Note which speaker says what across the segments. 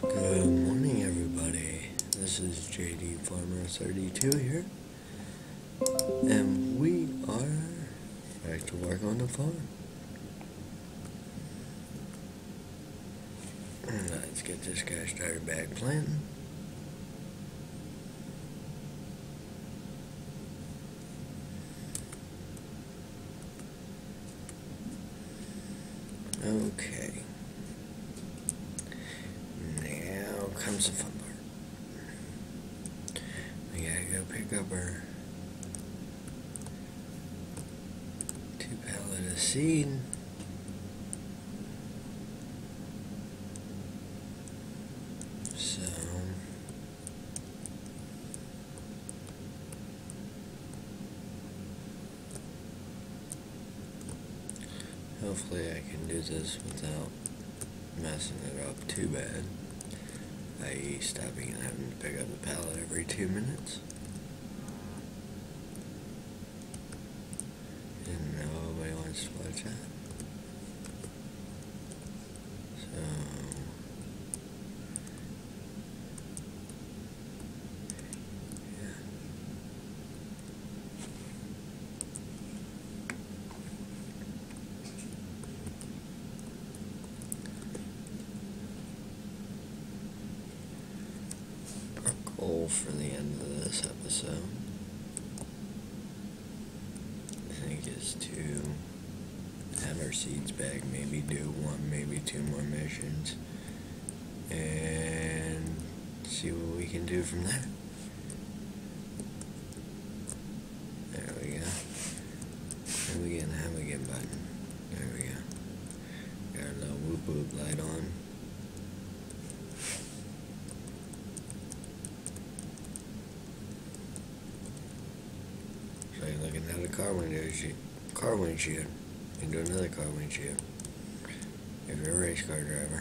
Speaker 1: Good morning, everybody. This is JD Farmer 32 here, and we are back to work on the farm. Let's get this guy started back planting. Okay. Now comes the fun part. We gotta go pick up our 2 pallets of seed. So hopefully I can do this without messing it up too bad, i.e. stopping and having to pick up the pallet every 2 minutes. And nobody wants to watch that. So yeah. Goal for the end of this episode, I think, is to have our seeds back, maybe do 1, maybe 2 more missions, and see what we can do from there. There we go. And we get the Hemigan button. There we go. Got our little whoop whoop light on. So you're looking at a car windshield into another car windshield. If you're a race car driver.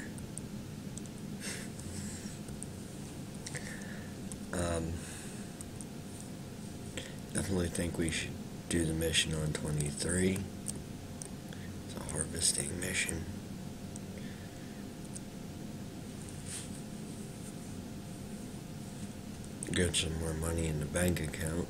Speaker 1: Definitely think we should do the mission on 23. It's a harvesting mission. Get some more money in the bank account.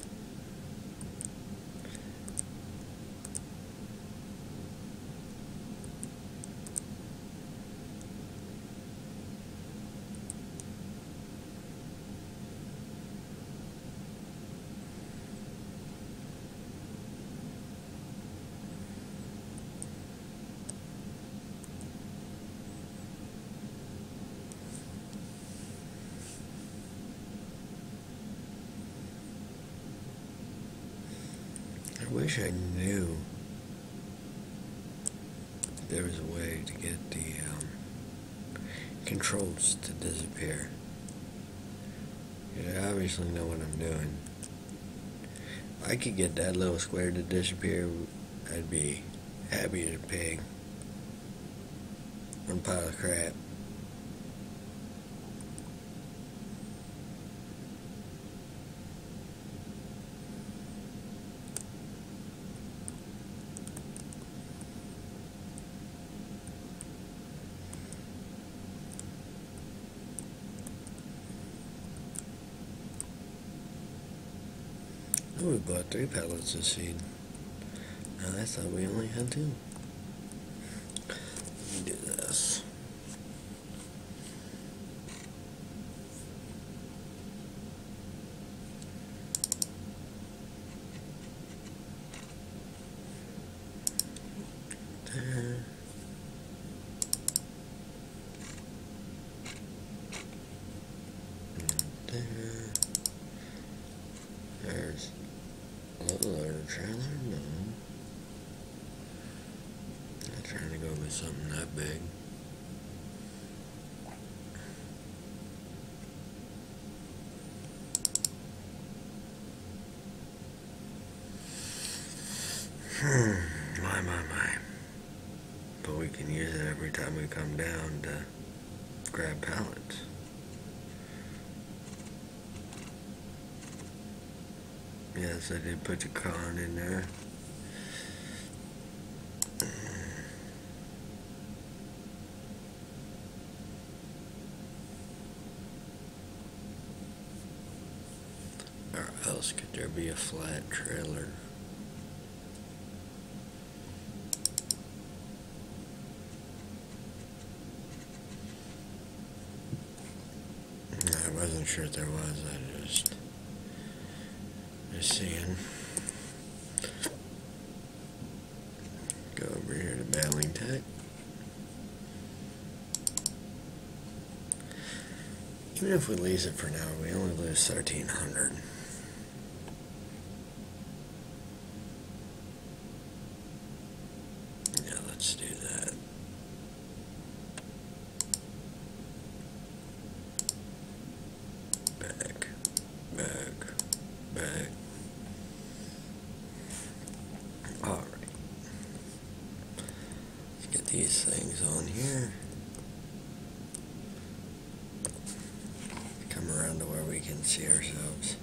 Speaker 1: I wish I knew there was a way to get the controls to disappear. I obviously know what I'm doing. If I could get that little square to disappear, I'd be happy as a pig. One pile of crap. Oh, we bought 3 pallets of seed. Now I thought we only had 2. Let me do this. There. And there. There's a little loader trailer. No. Not trying to go with something that big. My. But we can use it every time we come down to grab pallets. Yes, I did put the con in there. else could there be a flat trailer? I wasn't sure if there was. I just seeing. Go over here to Battling Tech. Even if we lease it for now, we only lose 1,300. Yeah, let's do that. Back. Alright. Let's get these things on here. Come around to where we can see ourselves.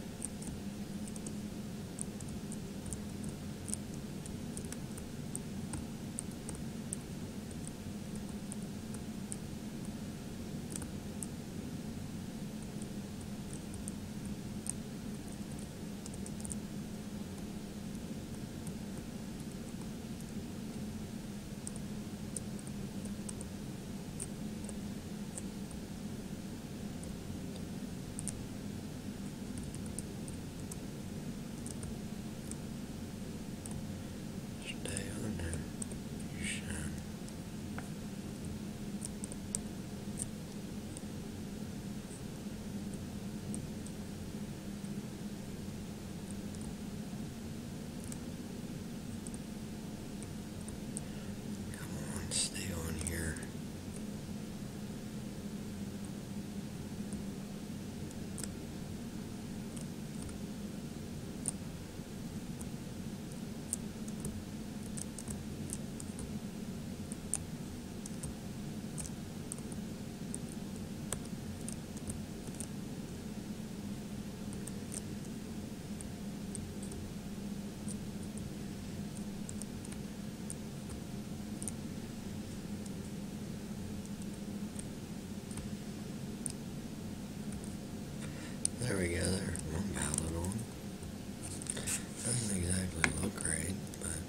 Speaker 1: There we go, there's one pallet on. Doesn't exactly look great, but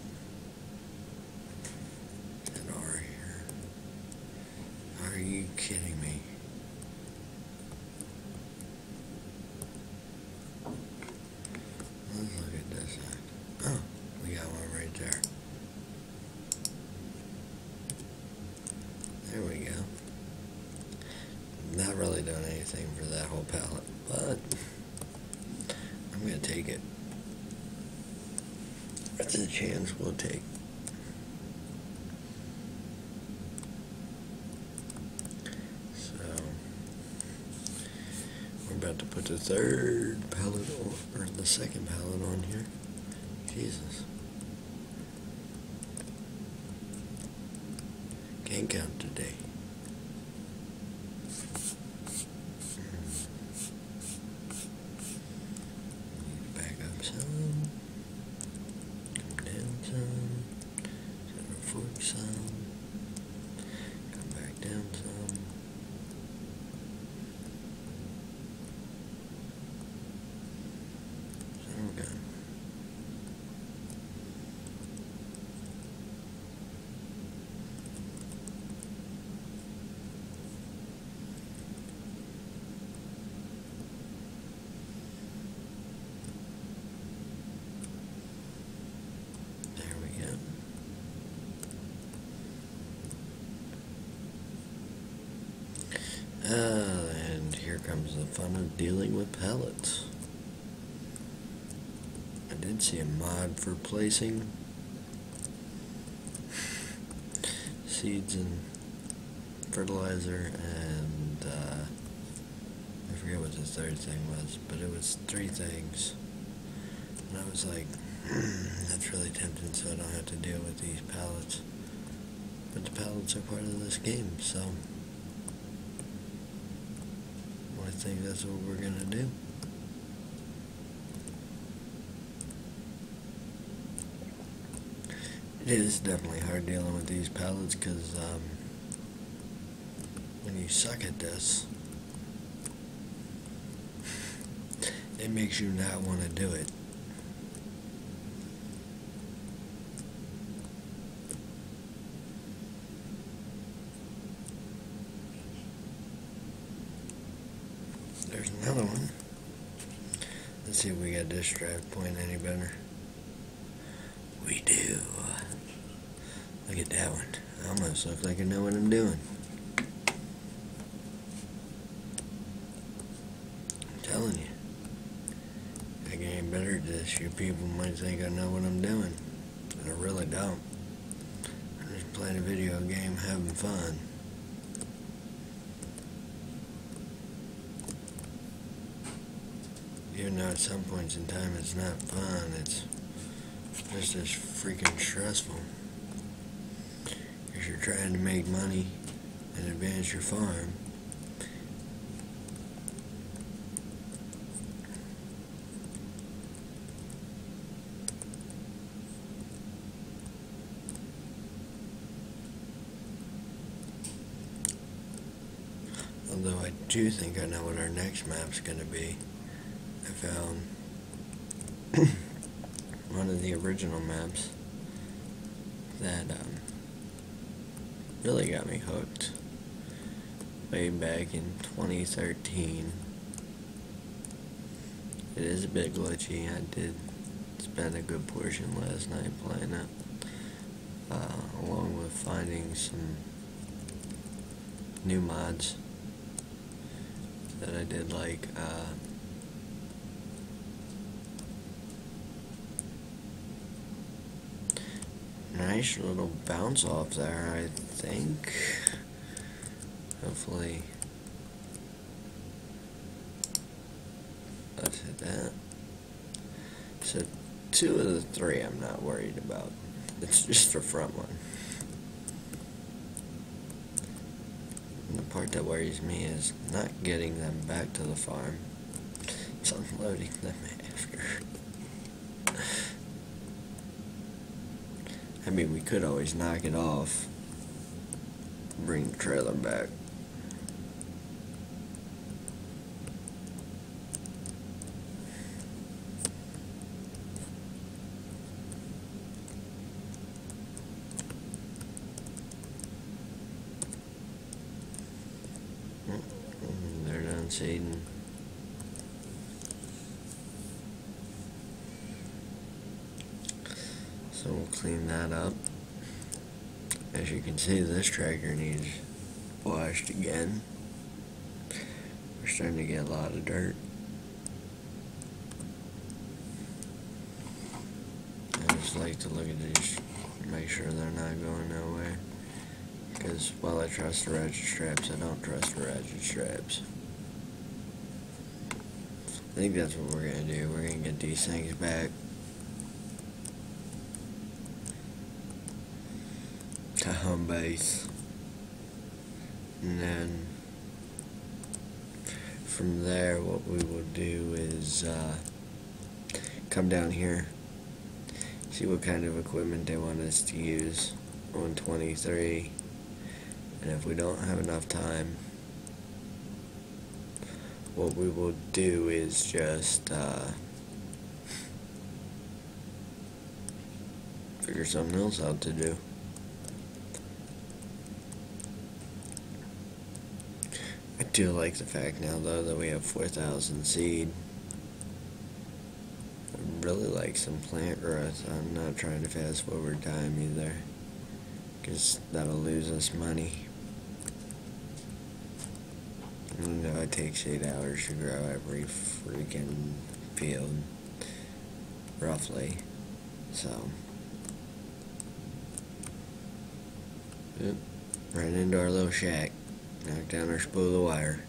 Speaker 1: get over here. Are you kidding me? Let's look at this side. Oh, we got one right there. There we go. Not really doing anything for that whole pallet, but I'm going to take it. That's a chance we'll take. So, we're about to put the third pallet on, or the second pallet on here. Jesus. Can't count today. Some, come back down some. So we're good. There we go. And here comes the fun of dealing with pallets. I did see a mod for placing seeds and fertilizer, and I forget what the third thing was, but it was 3 things. And I was like, that's really tempting, so I don't have to deal with these pallets. But the pallets are part of this game, so I think that's what we're gonna do. It is definitely hard dealing with these pallets because when you suck at this, it makes you not want to do it. There's another one. Let's see if we got this drive point any better. We do. Look at that one. I almost look like I know what I'm doing. I'm telling you. If I get any better at this, you people might think I know what I'm doing. But I really don't. I'm just playing a video game, having fun. Even though at some points in time it's not fun, it's just as freaking stressful. Because you're trying to make money and advance your farm. Although I do think I know what our next map's going to be. I found one of the original maps that really got me hooked way back in 2013. It is a bit glitchy. I did spend a good portion last night playing it, along with finding some new mods that I did like. Nice little bounce off there, I think. Hopefully let's hit that. So 2 of the 3 I'm not worried about. It's just the front one. And the part that worries me is not getting them back to the farm. It's unloading them after. I mean, we could always knock it off, bring the trailer back. They're done seeding. So we'll clean that up. As you can see, this tractor needs washed again. We're starting to get a lot of dirt. I just like to look at these, make sure they're not going nowhere. Because while I trust the ratchet straps, I don't trust the ratchet straps. I think that's what we're going to do. We're going to get these things back to home base, and then from there what we will do is come down here, see what kind of equipment they want us to use on 23, and if we don't have enough time, what we will do is just figure something else out to do. I do like the fact now, though, that we have 4,000 seed. I really like some plant growth. I'm not trying to fast forward time either, because that'll lose us money. Even though it takes 8 hours to grow every freaking field, roughly. So, yep, right into our little shack. Knock down our spool of wire.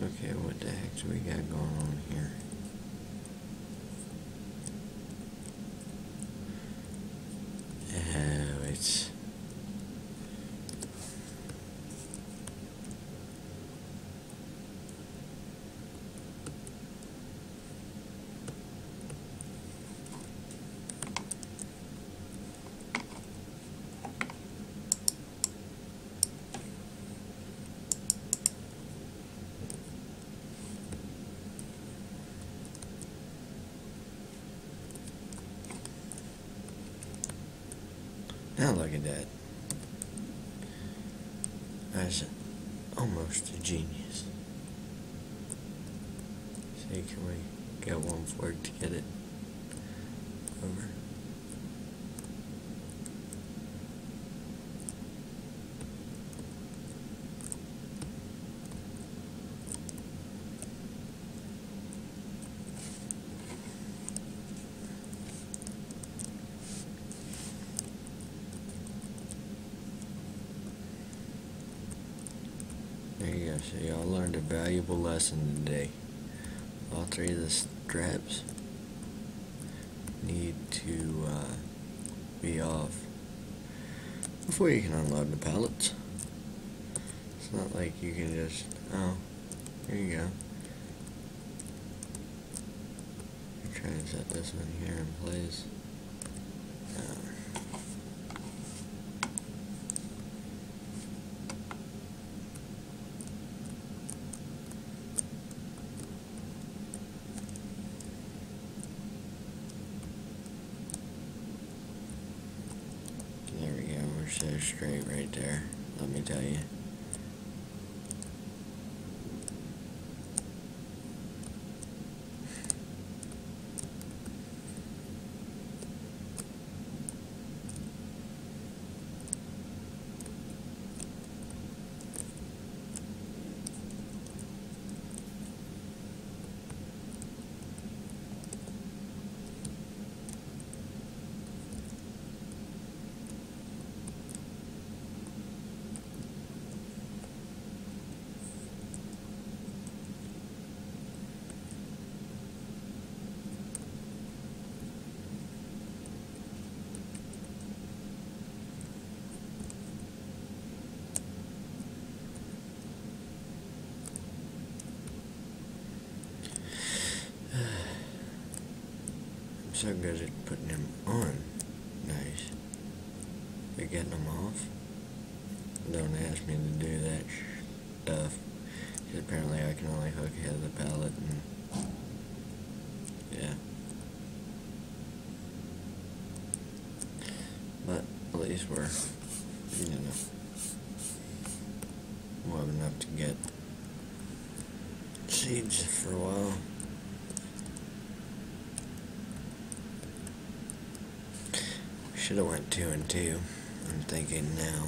Speaker 1: Okay, what the heck do we got going on here? Oh, it's... Now look at that. That's almost a genius. See, can we get one fork to get it over? There you go. So y'all learned a valuable lesson today. All three of the straps need to be off before you can unload the pallets. It's not like you can just, oh, here you go. I'm trying to set this one here in place. There we go, we're so straight right there, let me tell you. I'm so good at putting them on. Nice. But getting them off? Don't ask me to do that stuff. Because apparently I can only hook ahead of the pallet and... yeah. But at least we're, you know, we'll have enough to get seeds for a while. Should have went 2 and 2. I'm thinking now.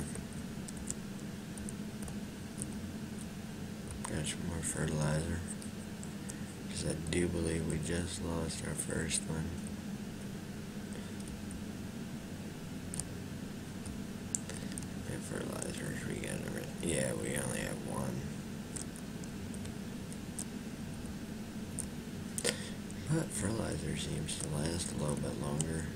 Speaker 1: Got some more fertilizer. Because I do believe we just lost our first one. And fertilizers, we got everything. Yeah, we only have one. But fertilizer seems to last a little bit longer.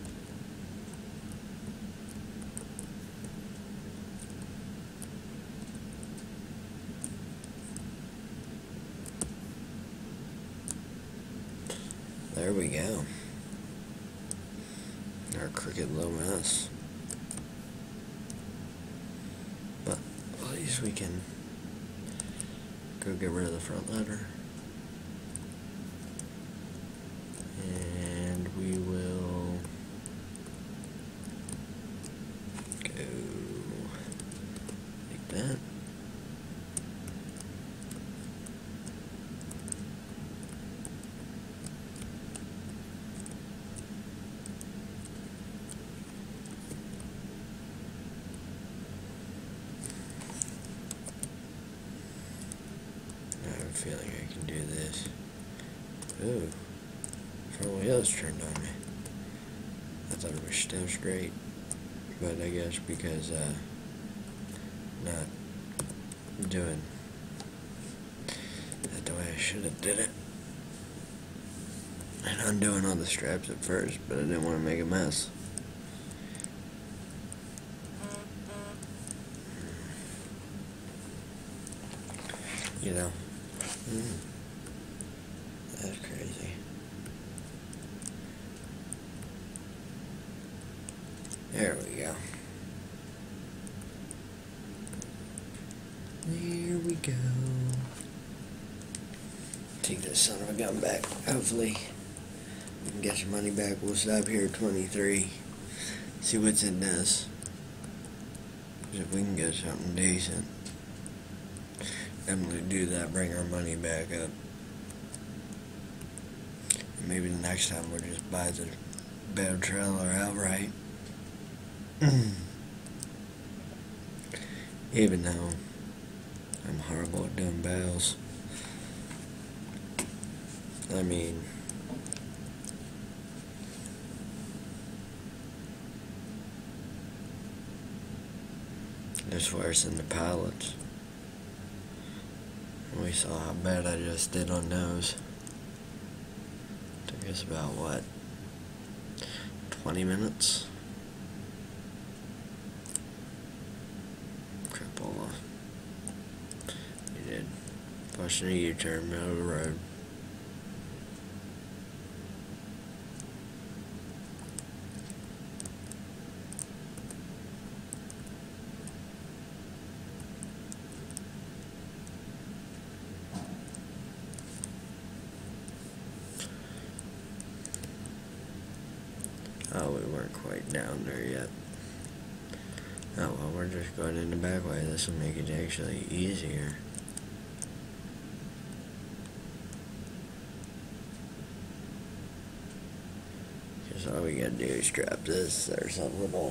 Speaker 1: There we go. Our crooked little mess. But at least we can go get rid of the front ladder. And we will go like that. Feeling I can do this. Ooh, front wheels turned on me. I thought it was still straight, but I guess because not doing I should have did it. And undoing all the straps at first, but I didn't want to make a mess. You know. That's crazy. There we go. There we go. Take this son of a gun back. Hopefully, we can get your money back. We'll stop here at 23. See what's in this. If we can get something decent. Definitely do that. Bring our money back up. And maybe the next time we'll just buy the bed trailer outright. Even though I'm horrible at doing bales. I mean, it's worse than the pallets. We saw how bad I just did on those. Took us about, what, 20 minutes? Crapola. He did. Pushing a U-turn, middle of the road. Oh, we weren't quite down there yet. Oh, well, we're just going in the back way. This will make it actually easier. Because all we gotta do is strap this or something on.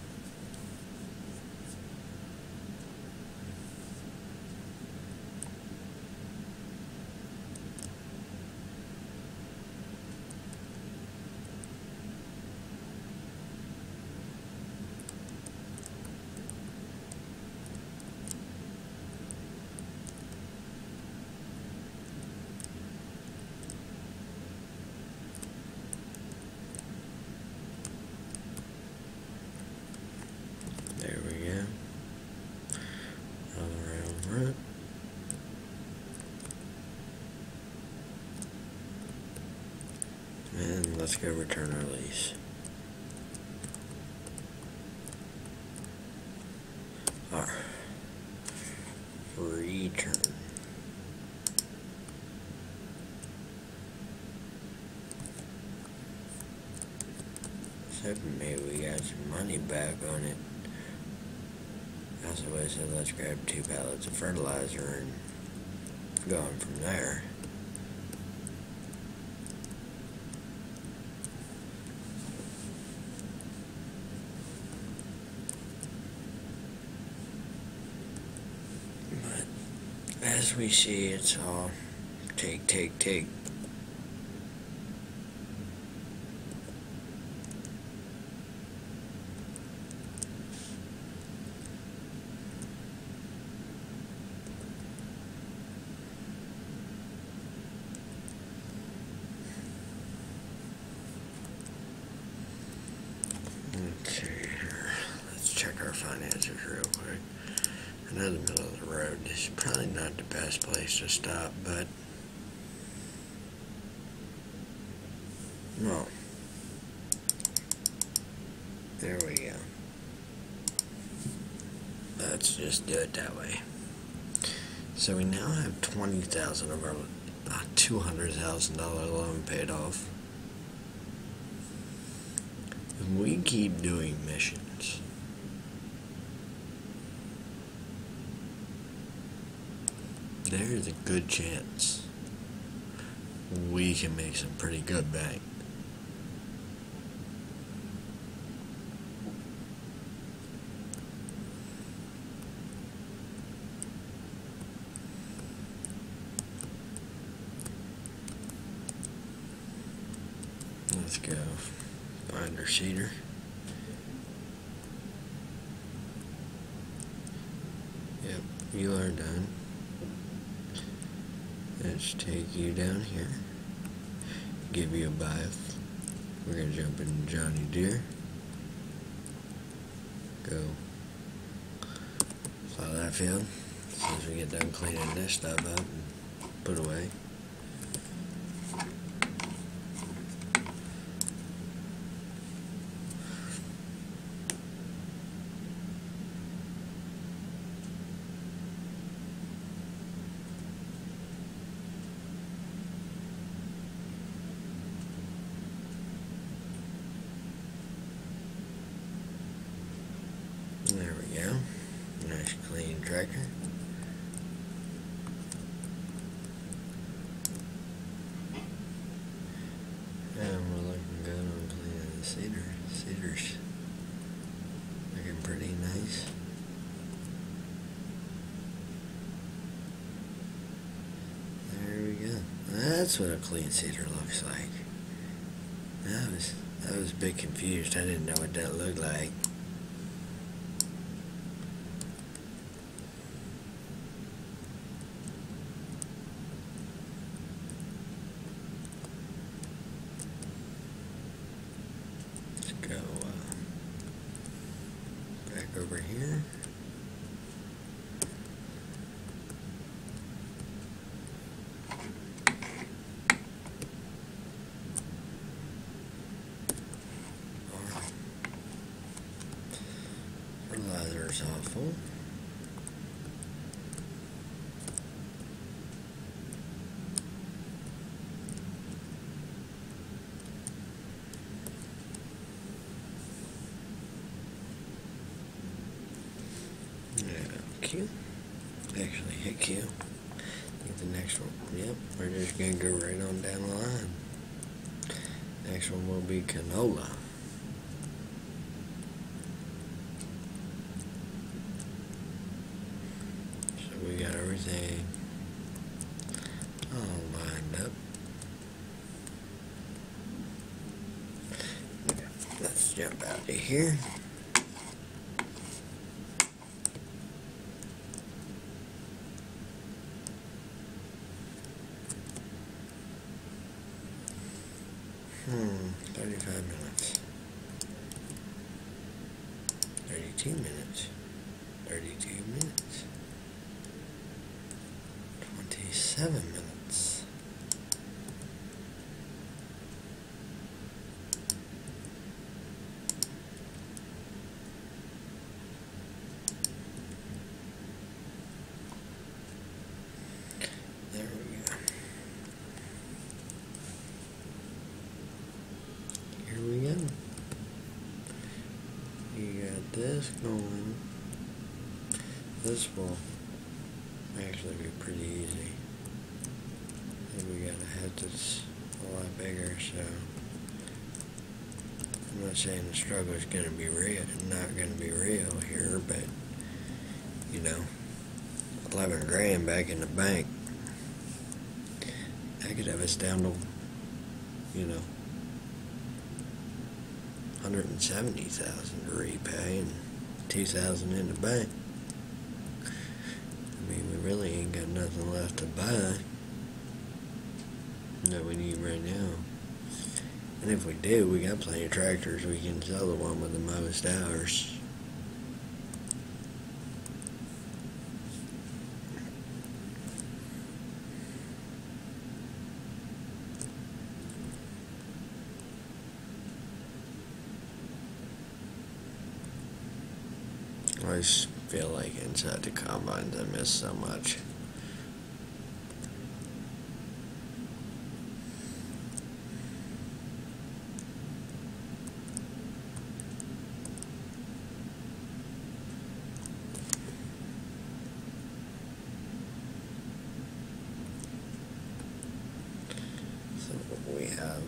Speaker 1: There we go. All around front. And let's go return our lease. Our return. So maybe we got some money back on it. That's the way I said, let's grab 2 pallets of fertilizer and go on from there. But as we see, it's all take, take, take. Let's see here. Let's check our finances real quick. I know the middle of the road is probably not the best place to stop, but no. There we go. Let's just do it that way. So we now have $20,000 of our $200,000 loan paid off. If we keep doing missions, there's a good chance we can make some pretty good bank. Let's go find our seeder. Yep, you are done. And let's take you down here, give you a bath. We're going to jump in Johnny Deere. Go plow that field as soon as we get done cleaning this stuff up and put away. There we go. Nice clean tractor. And we're looking good on cleaning the cedar. Cedar's looking pretty nice. There we go. That's what a clean cedar looks like. I was a bit confused. I didn't know what that looked like. Go back over here. Fertilizer is all full. Q. Actually hit Q. Get the next one. Yep, we're just gonna go right on down the line. Next one will be canola. So we got everything all lined up. Let's jump out of here. 35 minutes. 32 minutes. 32 minutes. 27 minutes. There we go. Here we go. You got this going. This will actually be pretty easy. And we got a head that's a lot bigger, so I'm not saying the struggle is going to be real, not going to be real here, but you know, 11 grand back in the bank, that could have us down to, you know, 170,000 to repay and 2,000 in the bank. I mean, we really ain't got nothing left to buy that we need right now. And if we do, we got plenty of tractors. We can sell the one with the most hours. I just feel like inside the combines I miss so much. So we have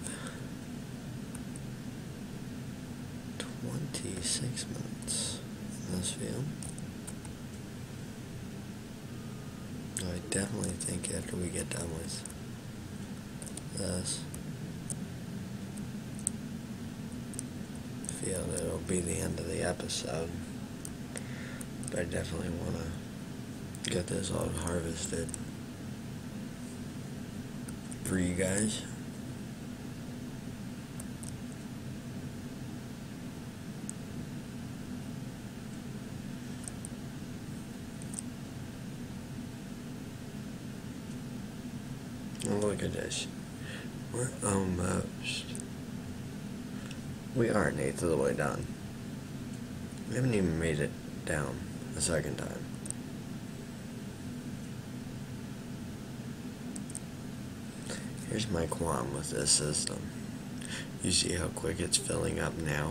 Speaker 1: 26 minutes. This field. I definitely think after we get done with this field, it'll be the end of the episode. But I definitely want to get this all harvested. for you guys. Oh, look at this. We're almost. We are an eighth of the way done. We haven't even made it down a second time. Here's my qualm with this system. You see how quick it's filling up now?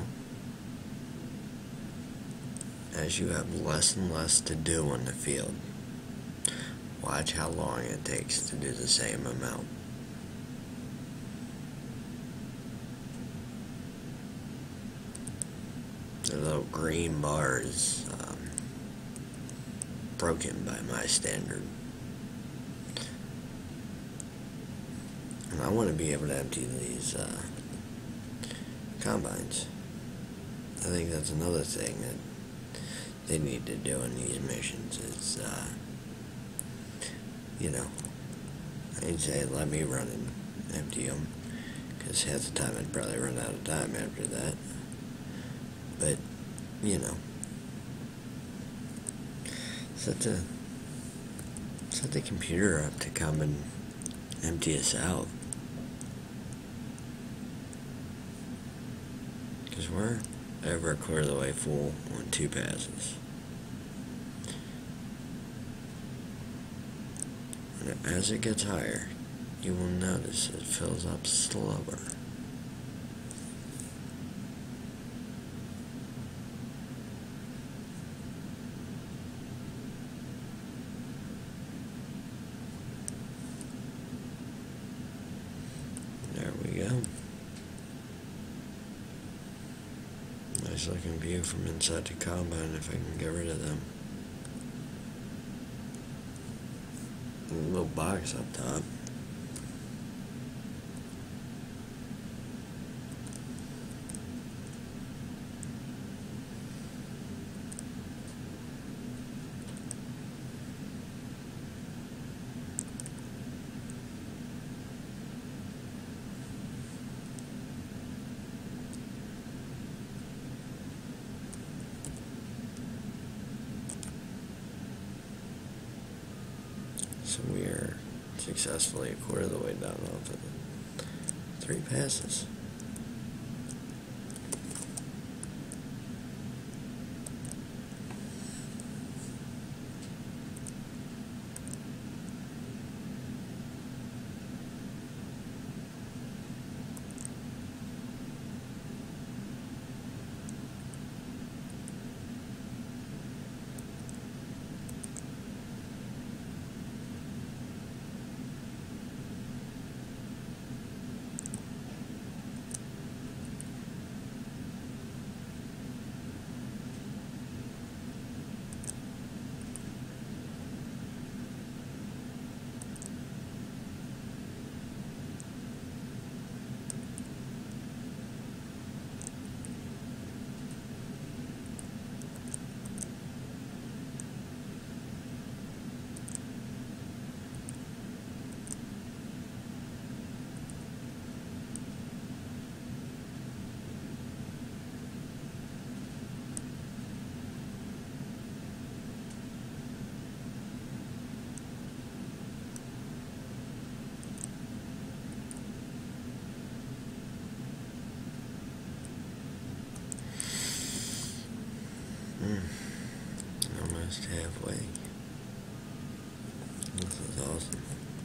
Speaker 1: As you have less and less to do in the field, watch how long it takes to do the same amount. The little green bar is broken by my standard. And I want to be able to empty these combines. I think that's another thing that they need to do in these missions is, you know, I'd say let me run and empty them, because half the time I'd probably run out of time after that. But, you know, set the computer up to come and empty us out. Because we're over a quarter of the way full on 2 passes. And as it gets higher, you will notice it fills up slower. There we go. Nice looking view from inside the combine if I can get rid of them. And a little box up top. So we are successfully a quarter of the way down off of it. 3 passes. Almost halfway. This is awesome.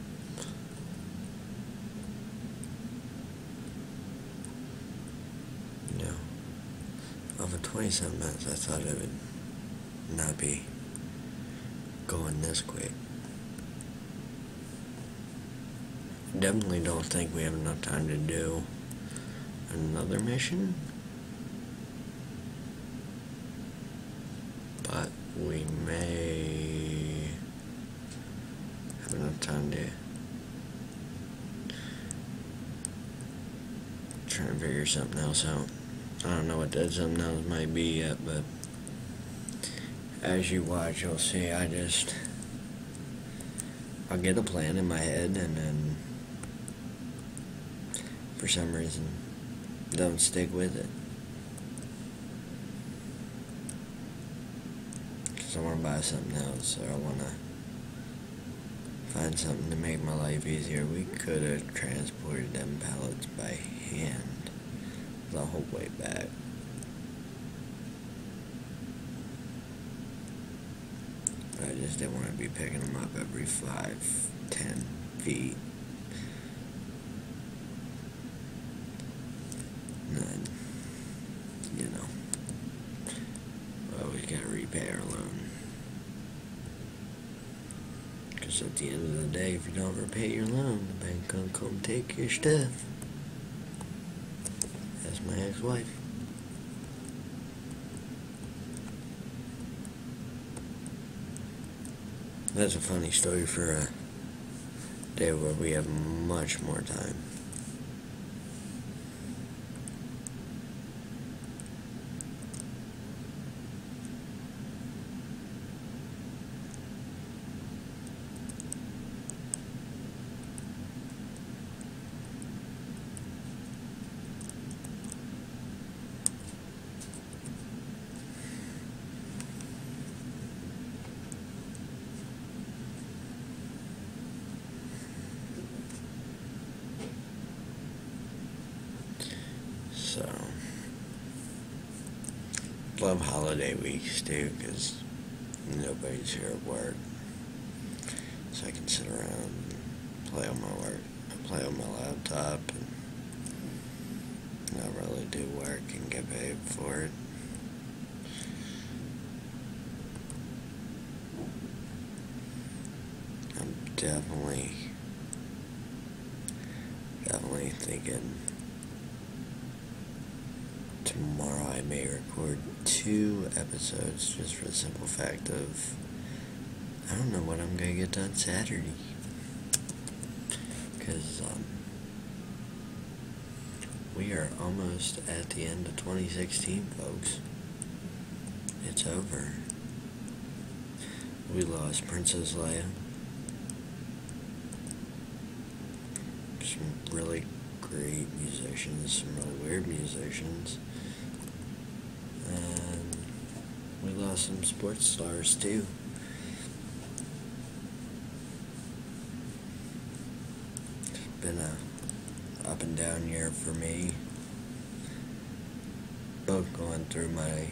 Speaker 1: You know, over 27 minutes, I thought it would not be going this quick. Definitely don't think we have enough time to do another mission. But we may have enough time to try and figure something else out. I don't know what that something else might be yet, but as you watch, you'll see I'll get a plan in my head, and then for some reason, don't stick with it. Because I want to buy something else, or I want to find something to make my life easier. We could have transported them pallets by hand the whole way back. I just didn't want to be picking them up every 5-10 feet. And then, you know, we gotta repay our loan. Because at the end of the day, if you don't repay your loan, the bank gonna come take your stuff. That's my ex-wife. That's a funny story for a day where we have much more time. So, love holiday weeks too, because nobody's here at work. So I can sit around and play on my laptop and not really do work and get paid for it. I'm definitely thinking tomorrow I may record 2 episodes, just for the simple fact of I don't know what I'm gonna get done Saturday, because we are almost at the end of 2016, folks. It's over. We lost Princess Leia. Some really great musicians, some really weird musicians. And we lost some sports stars too. It's been a up and down year for me. Both going through my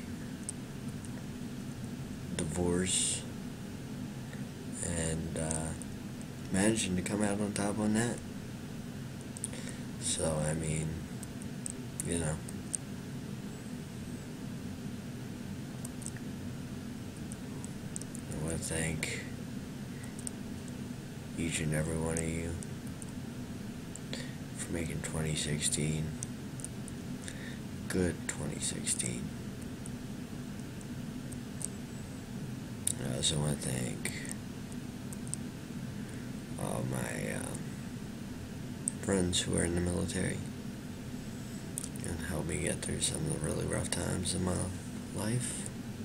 Speaker 1: divorce and managing to come out on top on that. So, I mean, you know, I want to thank each and every one of you for making 2016 good 2016. I also want to thank all my friends who are in the military and helped me get through some of the really rough times in my life.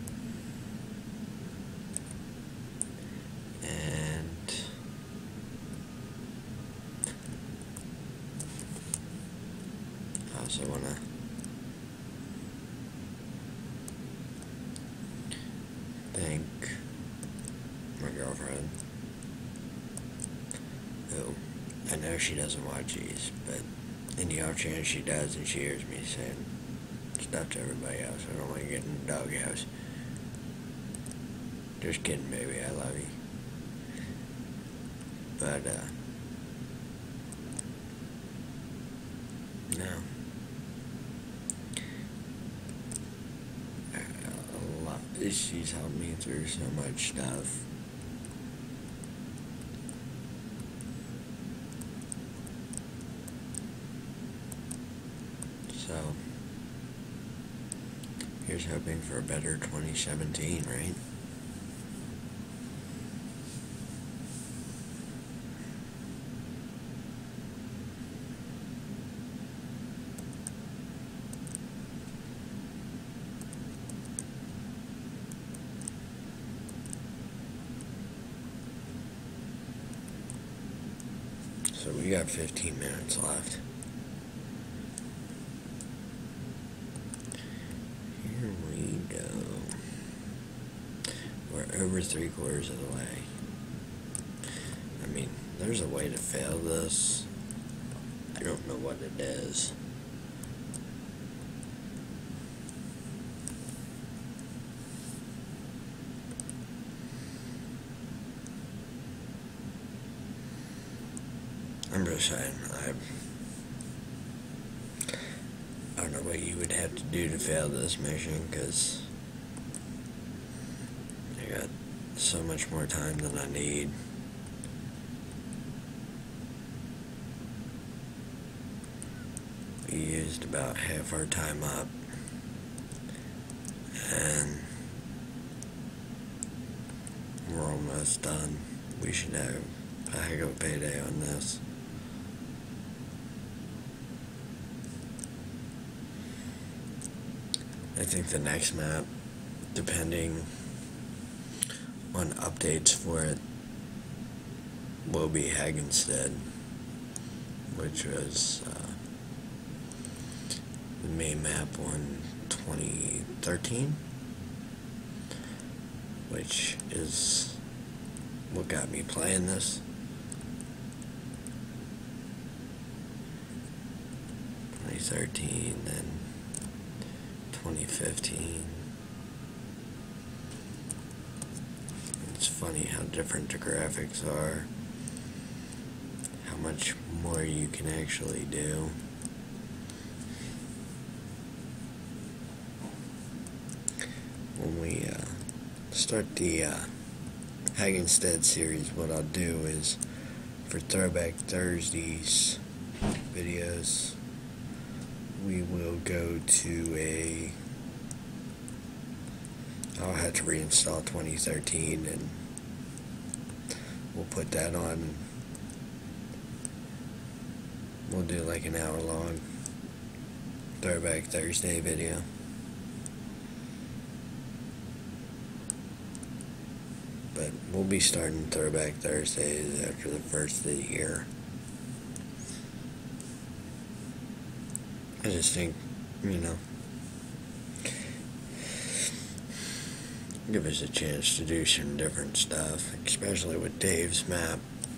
Speaker 1: And I also want to thank my girlfriend, who I know she doesn't watch these, but in the off chance she does and she hears me saying stuff to everybody else, I don't want to get in the doghouse. Just kidding, baby, I love you. But, no. A lot. She's helped me through so much stuff. So, here's hoping for a better 2017, right? So we got 15 minutes left. over 3/4 of the way. I mean, there's a way to fail this. I don't know what it is. I'm just saying, I don't know what you would have to do to fail this mission, because I got so much more time than I need. We used about half our time up, and we're almost done. We should have a heck of a payday on this. I think the next map, depending on updates for it, will be Hagenstead, which was the main map on 2013, which is what got me playing this. 2013, then 2015. It's funny how different the graphics are, how much more you can actually do. When we start the Hagenstead series, what I'll do is, for Throwback Thursdays videos, we will go to I'll have to reinstall 2013, and we'll put that on. We'll do like an hour-long Throwback Thursday video. But we'll be starting Throwback Thursdays after the first of the year. I just think, give us a chance to do some different stuff, especially with Dave's map.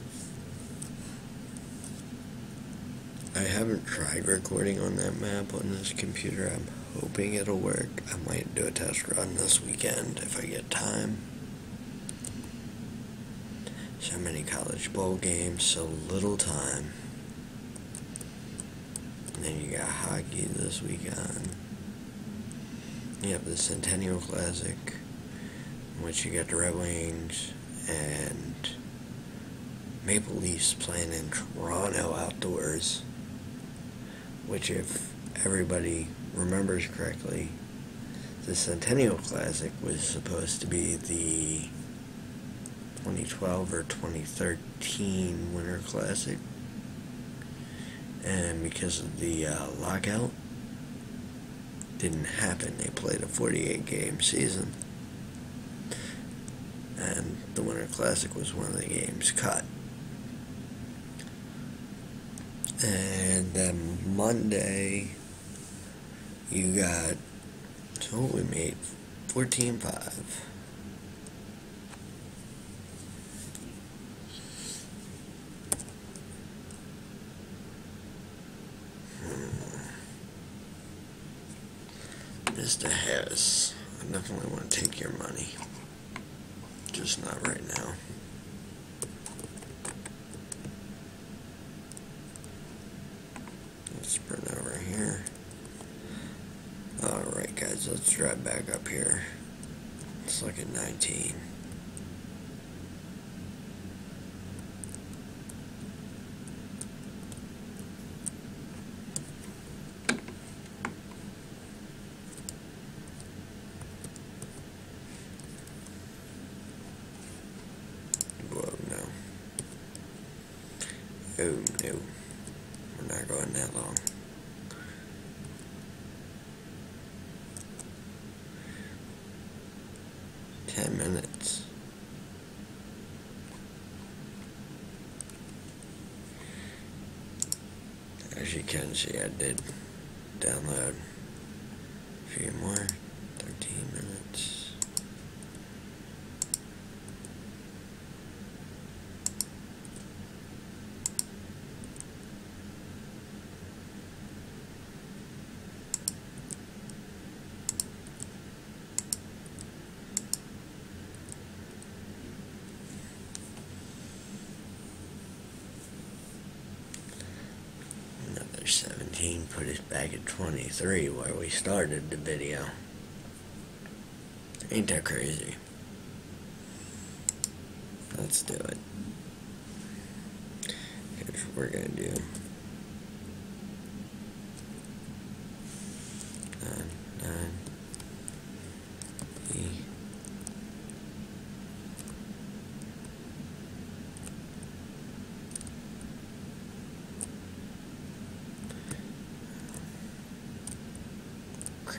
Speaker 1: I haven't tried recording on that map on this computer. I'm hoping it'll work. I might do a test run this weekend if I get time. So many college bowl games, so little time. And then you got hockey this weekend. You have the Centennial Classic, in which you got the Red Wings and Maple Leafs playing in Toronto outdoors, which, if everybody remembers correctly, the Centennial Classic was supposed to be the 2012 or 2013 Winter Classic, and because of the lockout, didn't happen. They played a 48-game season, and the Winter Classic was one of the games cut. And then Monday, you got, so we made 14-5. Mr. Harris, I definitely want to take your money. Just not right now. Let's sprint over here. Alright guys, let's drive back up here. Let's look at 19. Oh no, we're not going that long. $10 minutes. As you can see, I did download a few more. 13 minutes. Chapter 17 put us back at 23 where we started the video. Ain't that crazy? Let's do it. Here's what we're gonna do. 9 E crap.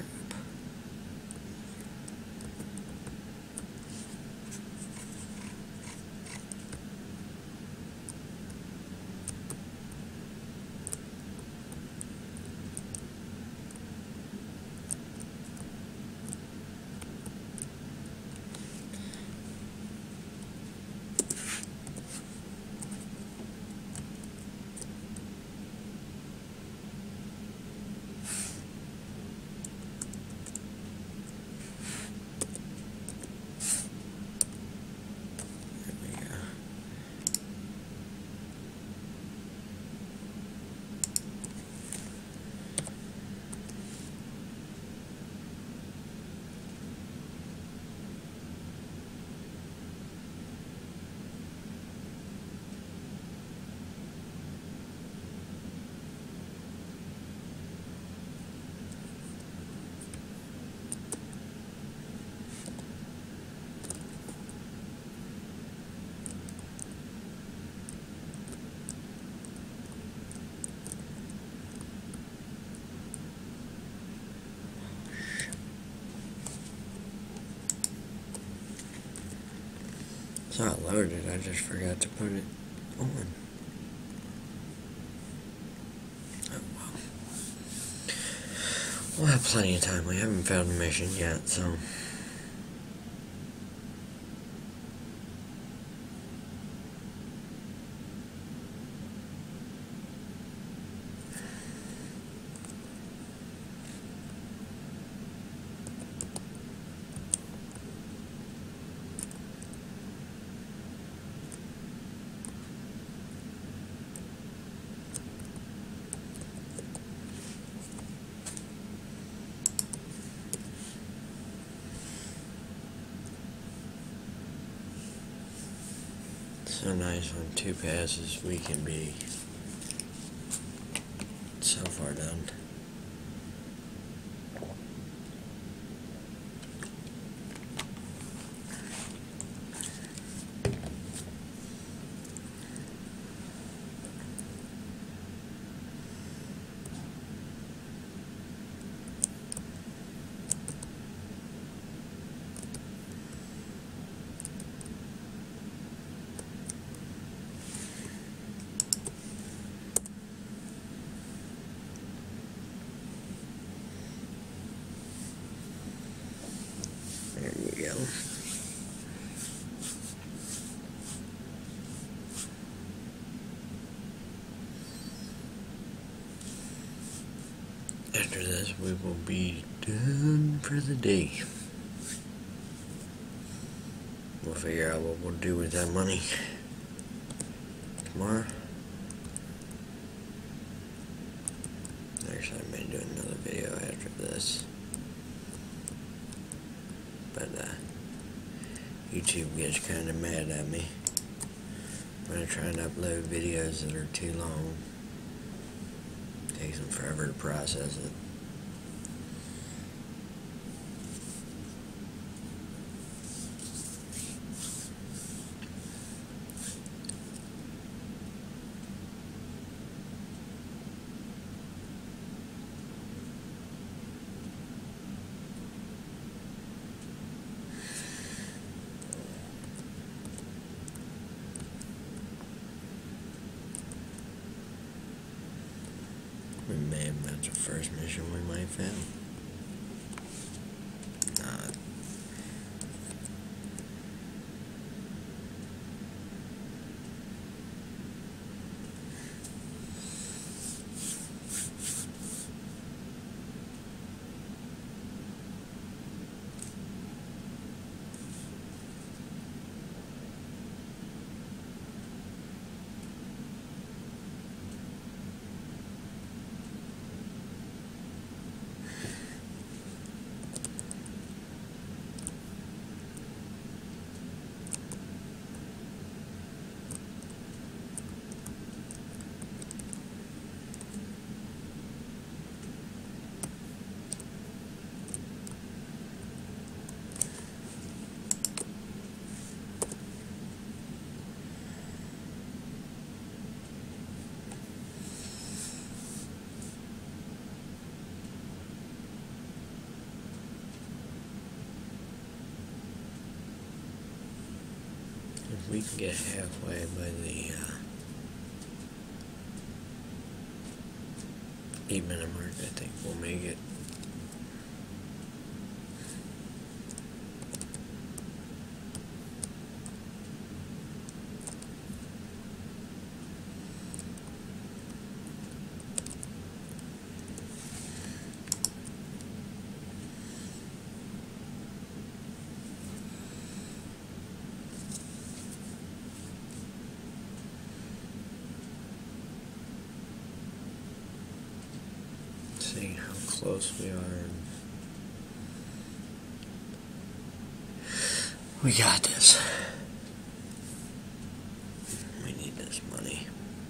Speaker 1: It's not loaded, I just forgot to put it on. Oh well. We'll have plenty of time. We haven't found a mission yet, so. So nice when 2 passes we can be so far done. There you go. After this, we will be done for the day. We'll figure out what we'll do with that money tomorrow. Actually, I may do another video after this. But YouTube gets kind of mad at me when I try and upload videos that are too long. It takes them forever to process it. We may have met the first mission we might fail. we can get halfway by the 8-minute mark, I think we'll make it. See how close we are. We got this. We need this money.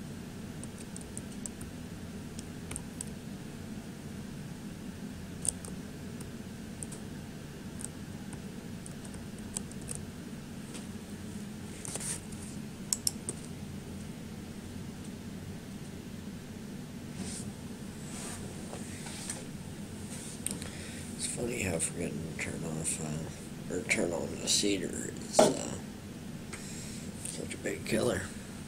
Speaker 1: It's funny how forgetting to turn off or turn on the cedar is such a big killer.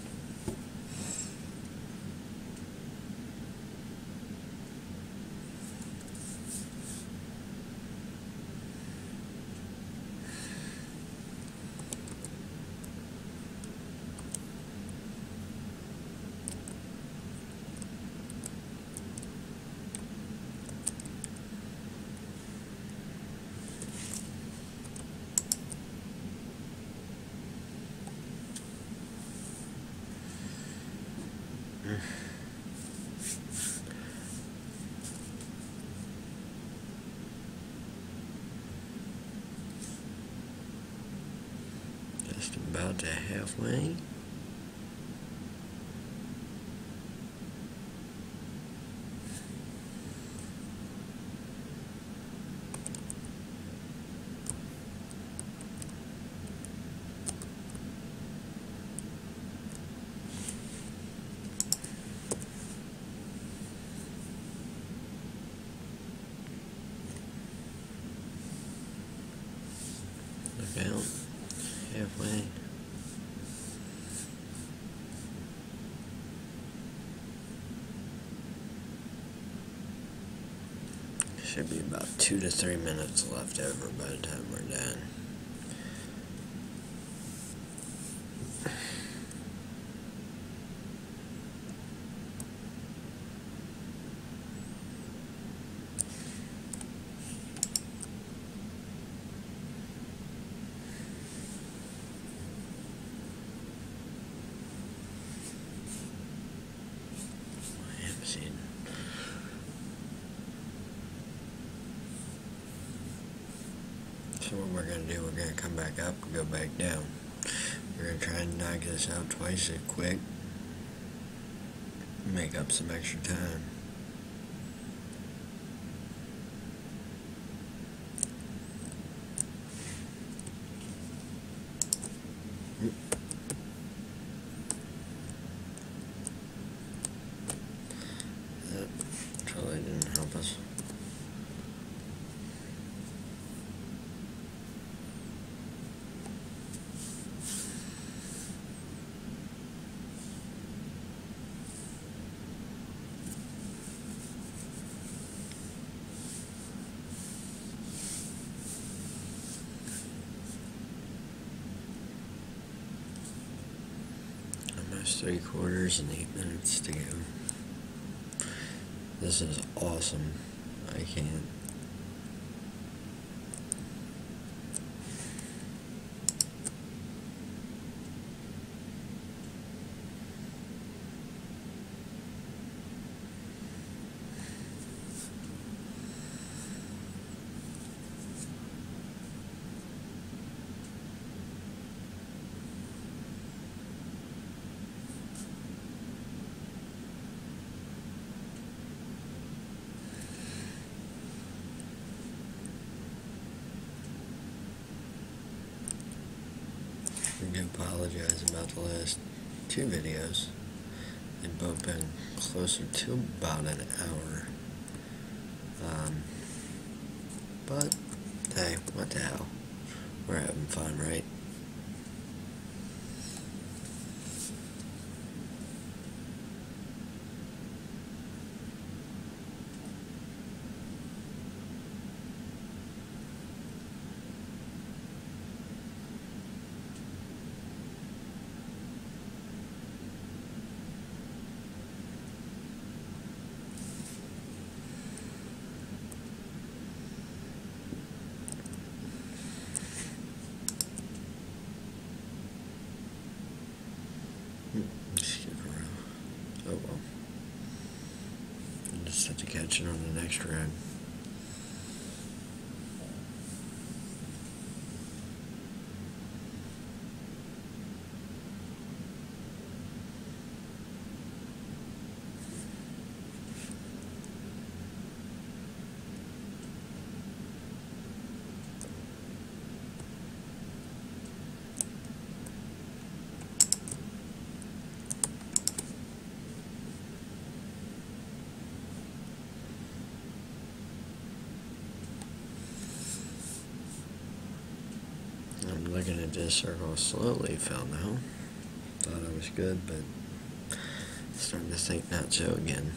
Speaker 1: Just about to halfway. Look out. Halfway. Should be about 2 to 3 minutes left over by the time we're done. I haven't seen. So what we're going to do, we're going to come back up and go back down. We're going to try and knock this out twice as quick. Make up some extra time. That totally didn't help us. Almost 3/4 and 8 minutes to go. This is awesome. I can't. I do apologize about the last 2 videos. They've both been closer to about an hour. But, hey, what the hell? We're having fun, right? just have to catch it on the next ride. I'm looking at this circle slowly fell now. Thought I was good, but starting to think not so again.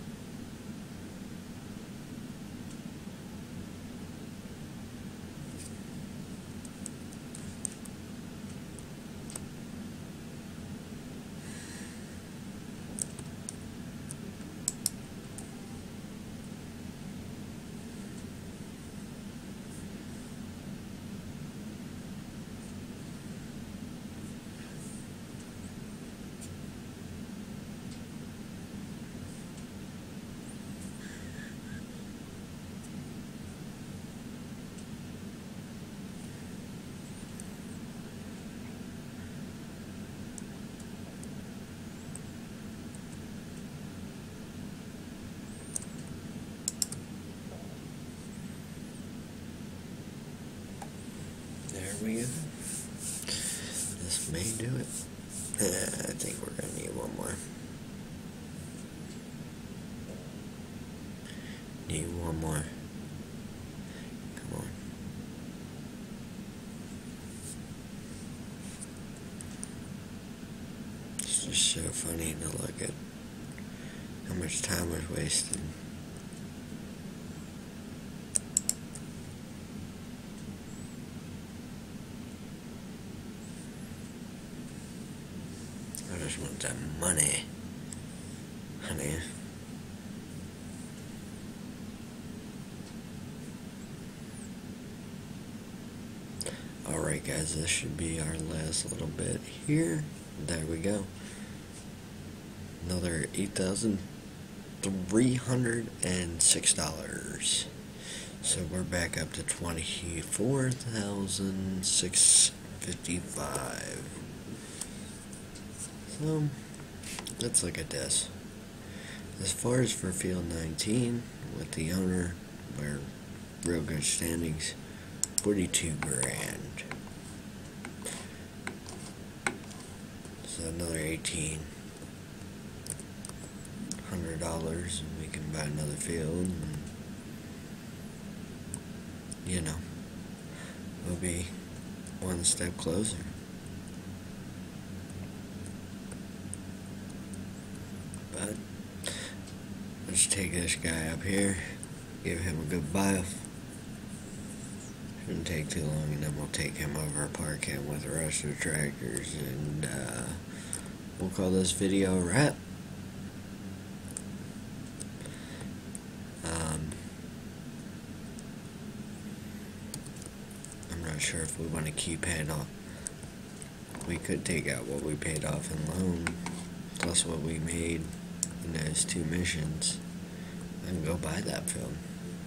Speaker 1: There we go. This may do it. I think we're going to need one more. Need one more. Come on. It's just so funny to look at how much time was wasted. I just want that money, honey. Alright guys, this should be our last little bit here. There we go. Another $8,306. So we're back up to $24,655. So, let's look at this. As far as for field 19, with the owner, we're real good standings, 42 grand. So another $1,800, and we can buy another field, and, you know, we'll be one step closer. But let's take this guy up here, give him a good bath. Shouldn't take too long, and then we'll take him over, park him with the rest of the tractors, and we'll call this video a wrap. I'm not sure if we want to keep paying off. We could take out what we paid off in loan, plus what we made in those 2 missions, and go buy that film.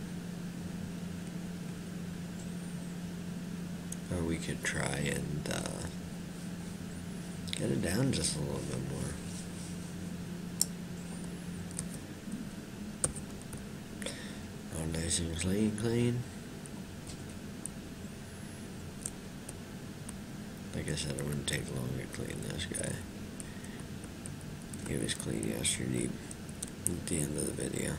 Speaker 1: Or we could try and get it down just a little bit more. All nice and clean. Like I said, it wouldn't take long to clean this guy. He was clean yesterday at the end of the video.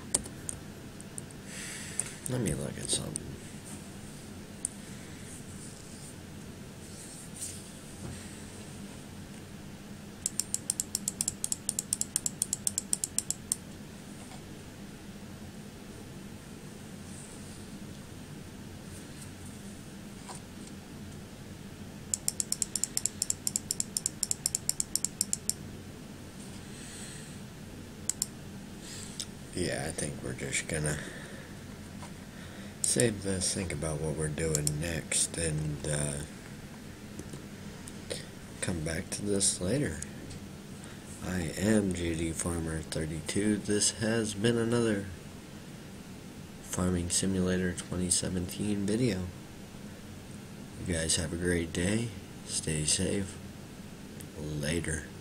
Speaker 1: Let me look at something. Yeah, I think we're just gonna save this, think about what we're doing next, and come back to this later. I am JD Farmer 32. This has been another Farming Simulator 2017 video. You guys have a great day. Stay safe. Later.